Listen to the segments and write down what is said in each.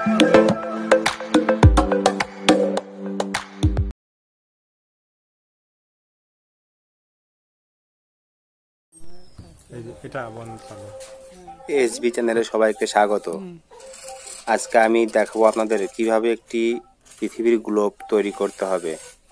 SB চ্যানেলে সবাইকে স্বাগত। আজকে আমি দেখাবো আপনাদের কিভাবে একটি পৃথিবীর গ্লোব তৈরি করতে হবে।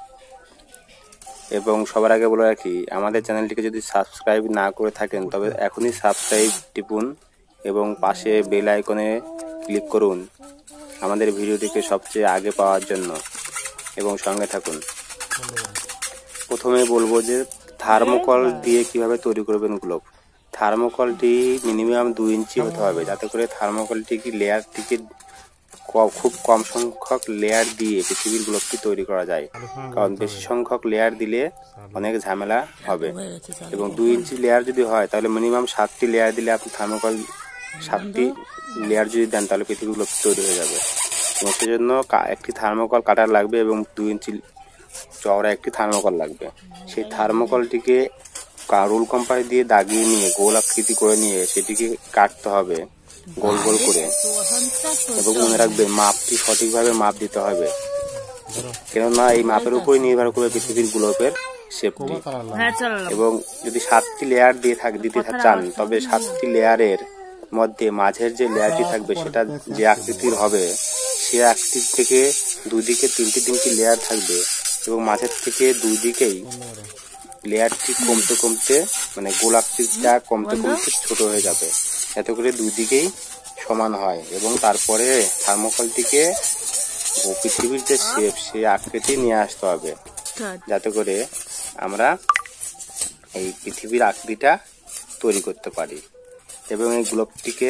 এবং সবার আগে বলে রাখি, আমাদের চ্যানেলটিকে যদি সাবস্ক্রাইব না করে থাকেন তবে এখনই সাবস্ক্রাইব টিপুন এবং পাশে বেল আইকনে ক্লিক করুন আমাদের ভিডিওটিকে সবচেয়ে আগে পাওয়ার জন্য, এবং সঙ্গে থাকুন। প্রথমে বলবো যে থার্মোকল দিয়ে কিভাবে তৈরি করবেন গ্লোব। থার্মোকলটি মিনিমাম 2 ইঞ্চি হতে হবে, যাতে করে থার্মোকলটিকে লেয়ারটিকে খুব কম সংখ্যক লেয়ার দিয়ে পৃথিবীর গ্লোবটি তৈরি করা যায়। কারণ বেশি সংখ্যক লেয়ার দিলে অনেক ঝামেলা হবে। এবং 2 ইঞ্চি লেয়ার যদি হয় তাহলে মিনিমাম 7টি লেয়ার দিলে আপনি থার্মোকল 7টি লেয়ার যদি দেন তাহলে পৃথিবীর গ্লোবটি তৈরি হয়ে যাবে। এবং সেজন্য একটি থার্মোকল কাটার লাগবে এবং 2 ইঞ্চি চওড়া একটি থার্মোকল লাগবে। সেই থার্মোকলটিকে রুল কম্পাস দিয়ে দাগিয়ে নিয়ে গোল আকৃতি করে নিয়ে সেটিকে কাটতে হবে গোল গোল করে। এবং মনে রাখবেন মাপটি সঠিকভাবে মাপ দিতে হবে, কেননা এই মাপের উপরই নির্ভর করে পৃথিবীর গ্লোবের শেপটি। এবং যদি 7টি লেয়ার দিতে চান তবে 7টি লেয়ারের মধ্যে মাঝের যে লেয়ারটি থাকবে সেটা যে আকৃতির হবে সে আকৃতি থেকে দুদিকে 3টি লেয়ার থাকবে এবং মাঝের থেকে দুই দিকেই লেয়ারটি কমতে কমতে মানে গোল আকৃতিটা কমতে কমতে ছোট হয়ে যাবে, যাতে করে দুই দিকেই সমান হয়। এবং তারপরে থার্মোকলটিকে পৃথিবীর যে শেপ সেই আকৃতি নিয়ে আসতে হবে, যাতে করে আমরা এই পৃথিবীর আকৃতিটা তৈরি করতে পারি। এবং এই গ্লোবটিকে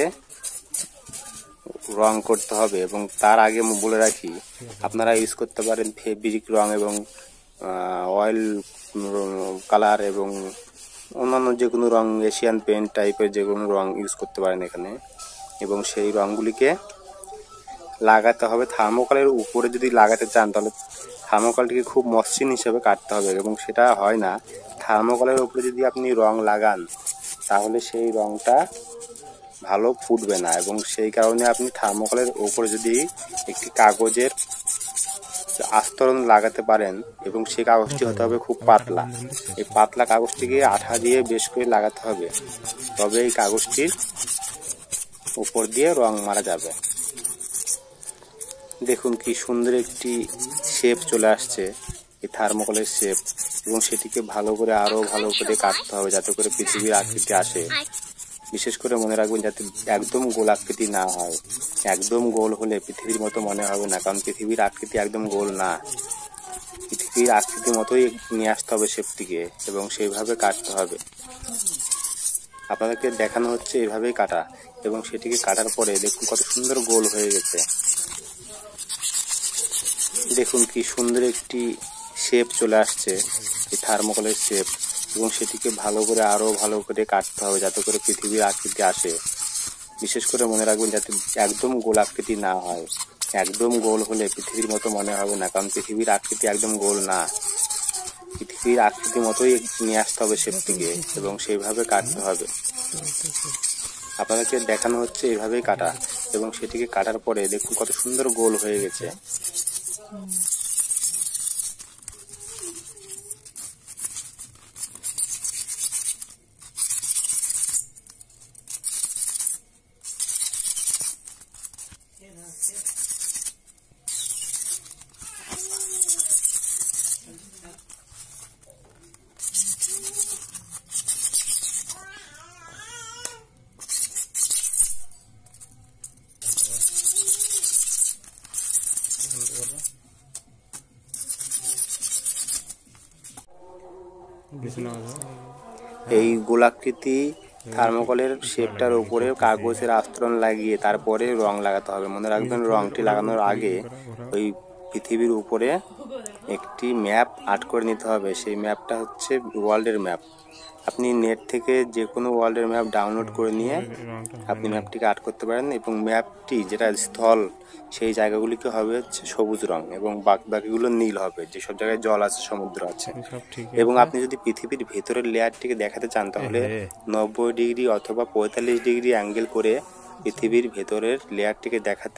রং করতে হবে। এবং তার আগে বলে রাখি, আপনারা ইউজ করতে পারেন ফেব্রিক রং এবং অয়েল কালার এবং অন্যান্য যে কোনো রং, এশিয়ান পেন্ট টাইপের যে কোনো রং ইউজ করতে পারেন এখানে। এবং সেই রঙগুলিকে লাগাতে হবে থার্মোকলের উপরে। যদি লাগাতে চান তাহলে থার্মোকলটিকে খুব মসৃণ হিসেবে কাটতে হবে, এবং সেটা হয় না। থার্মোকলের উপরে যদি আপনি রং লাগান তাহলে সেই রংটা ভালো ফুটবে না। এবং সেই কারণে আপনি থার্মোকলের উপরে যদি একটি কাগজের আস্তরণ লাগাতে পারেন, এবং সেই কাগজটি হতে হবে খুব পাতলা। এই পাতলা কাগজটিকে আঠা দিয়ে বেশ করে লাগাতে হবে, তবে এই কাগজটির উপর দিয়ে রং মারা যাবে। দেখুন কি সুন্দর একটি শেপ চলে আসছে, এই থার্মোকলের শেপ। এবং সেটিকে ভালো করে আরো ভালো করে কাটতে হবে, যাতে করে পৃথিবীর আকৃতি আসে। বিশেষ করে মনে রাখবেন যাতে একদম গোল আকৃতি না হয়। একদম গোল হলে পৃথিবীর মতো মনে হবে না, কারণ পৃথিবীর আকৃতি একদম গোল না। পৃথিবীর আকৃতির মতোই নিয়ে আসতে হবে শেপটিকে, এবং সেইভাবে কাটতে হবে। আপনাদেরকে দেখানো হচ্ছে এইভাবেই কাটা। এবং সেটিকে কাটার পরে দেখুন কত সুন্দর গোল হয়ে গেছে। দেখুন কি সুন্দর একটি শেপ চলে আসছে, এই থার্মোকলের শেপ। এবং সেটিকে ভালো করে আরো ভালো করে কাটতে হবে, যাতে করে পৃথিবীর আকৃতি আসে। বিশেষ করে মনে রাখবেন যাতে একদম গোল আকৃতি না হয়। একদম গোল হলে পৃথিবীর মতো মনে হবে না, কারণ পৃথিবীর আকৃতি একদম গোল না। পৃথিবীর আকৃতির মতোই নিয়ে আসতে হবে শেপটিকে, এবং সেইভাবে কাটতে হবে। আপনাদেরকে দেখানো হচ্ছে এইভাবেই কাটা। এবং সেটিকে কাটার পরে দেখুন কত সুন্দর গোল হয়ে গেছে। এই গোলাকৃতি থার্মোকলের শেপটার উপরে কাগজের আস্তরণ লাগিয়ে তারপরে রং লাগাতে হবে। মনে রাখবেন রংটি লাগানোর আগে ওই পৃথিবীর উপরে একটি ম্যাপ আর্ট করে নিতে হবে। সেই ম্যাপটা হচ্ছে ওয়ার্ল্ডের ম্যাপ। আপনি নেট থেকে যে কোনো ওয়ার্ল্ডের ম্যাপ ডাউনলোড করে নিয়ে আপনি ম্যাপটিকে আর্ট করতে পারেন। এবং ম্যাপটি যেটা স্থল সেই জায়গাগুলিকে হবে হচ্ছে সবুজ রং, এবং বাকিগুলো নীল হবে, যেসব জায়গায় জল আছে, সমুদ্র আছে। এবং আপনি যদি পৃথিবীর ভেতরের লেয়ারটিকে দেখাতে চান তাহলে 90 ডিগ্রি অথবা 45 ডিগ্রি অ্যাঙ্গেল করে পৃথিবীর ভেতরের লেয়ারটিকে দেখাতে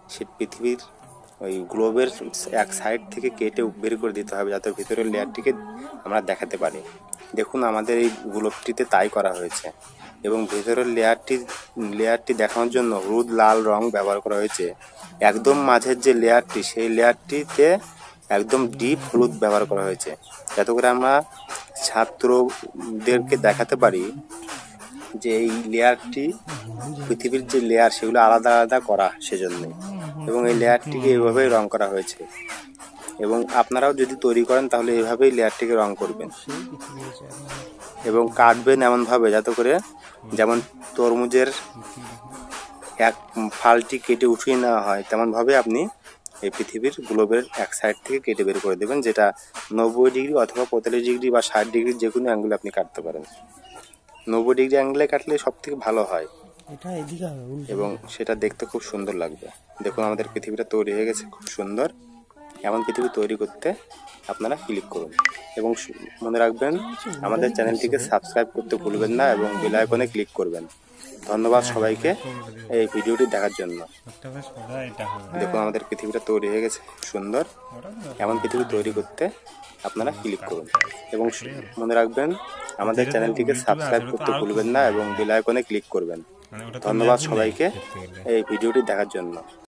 সে পৃথিবীর ওই গ্লোবের এক সাইড থেকে কেটে বের করে দিতে হবে, যাতে ভিতরের লেয়ারটিকে আমরা দেখাতে পারি। দেখুন আমাদের এই গ্লোবটিতে তাই করা হয়েছে, এবং ভেতরের লেয়ারটি দেখানোর জন্য হলুদ লাল রং ব্যবহার করা হয়েছে। একদম মাঝের যে লেয়ারটি, সেই লেয়ারটিতে একদম ডিপ হলুদ ব্যবহার করা হয়েছে, যাতে করে আমরা ছাত্রদেরকে দেখাতে পারি যে এই লেয়ারটি পৃথিবীর যে লেয়ার সেগুলো আলাদা আলাদা করা সেজন্যে, এবং এই লেয়ারটিকে এইভাবেই রং করা হয়েছে। এবং আপনারাও যদি তৈরি করেন তাহলে এইভাবেই লেয়ারটিকে রং করবেন এবং কাটবেন এমনভাবে যাতে করে, যেমন তরমুজের এক ফালটি কেটে উঠিয়ে নেওয়া হয়, তেমনভাবে আপনি এই পৃথিবীর গ্লোবের এক সাইড থেকে কেটে বের করে দেবেন, যেটা 90 ডিগ্রি অথবা 45 ডিগ্রি বা 60 ডিগ্রি যে কোনো অ্যাঙ্গেলে আপনি কাটতে পারেন। 90 ডিগ্রি অ্যাঙ্গেলে কাটলে সব থেকে ভালো হয় এবং সেটা দেখতে খুব সুন্দর লাগবে। দেখুন আমাদের পৃথিবীটা তৈরি হয়ে গেছে খুব সুন্দর। এমন পৃথিবী তৈরি করতে আপনারা ক্লিক করুন এবং মনে রাখবেন আমাদের চ্যানেলটিকে সাবস্ক্রাইব করতে ভুলবেন না এবং বেল আইকনে ক্লিক করবেন। ধন্যবাদ সবাইকে এই ভিডিওটি দেখার জন্য। দেখুন আমাদের পৃথিবীটা তৈরি হয়ে গেছে খুব সুন্দর। এমন পৃথিবী তৈরি করতে আপনারা ক্লিক করুন এবং মনে রাখবেন আমাদের চ্যানেলটিকে সাবস্ক্রাইব করতে ভুলবেন না এবং বেল আইকনে ক্লিক করবেন। ধন্যবাদ সবাইকে এই ভিডিওটি দেখার জন্য।